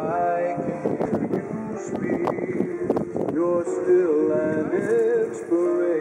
I can hear you speak. You're still an inspiration.